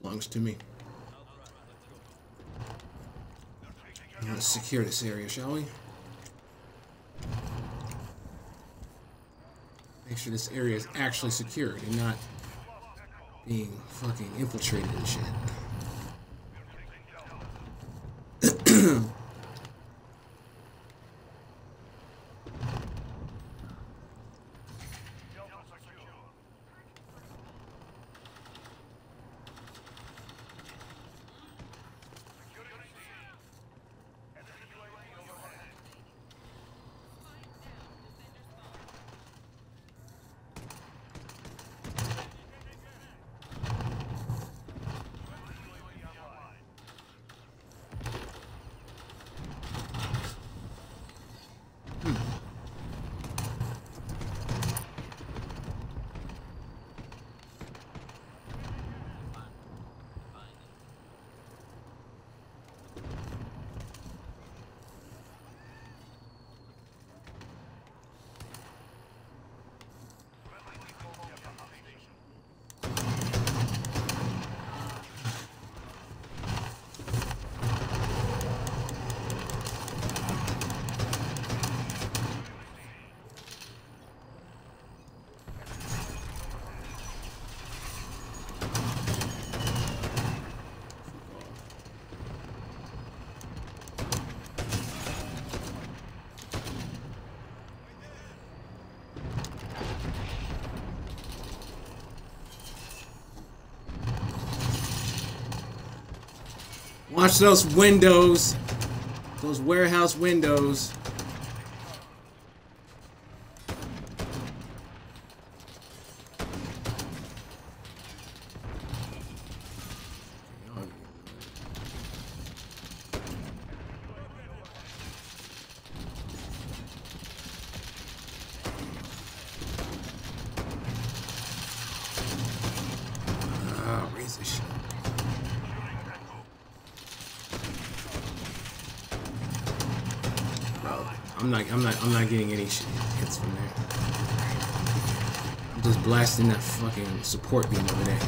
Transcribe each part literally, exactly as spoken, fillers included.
belongs to me. Let's secure this area, shall we? Make sure this area is actually secured and not being fucking infiltrated and shit. Watch those windows. Those warehouse windows. Ah, raise this shit. I'm not, I'm not, I'm not getting any shit hits from there. I'm just blasting that fucking support beam over there.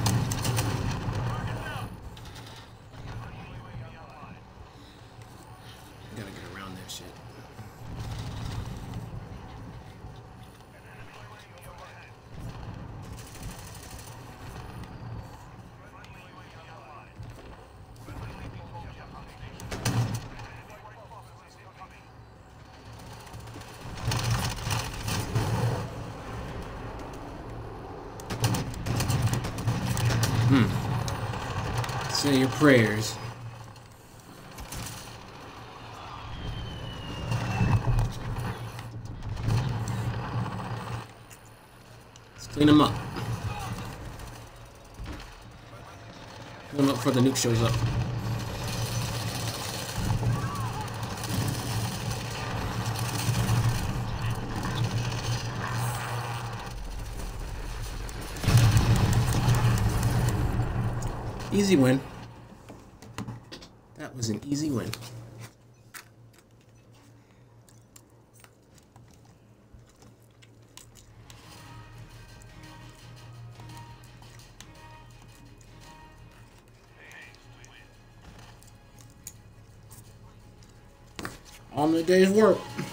I gotta get around that shit. Hmm. Say your prayers. Let's clean them up. Clean them up before the nuke shows up. Easy win. That was an easy win. On the day's work.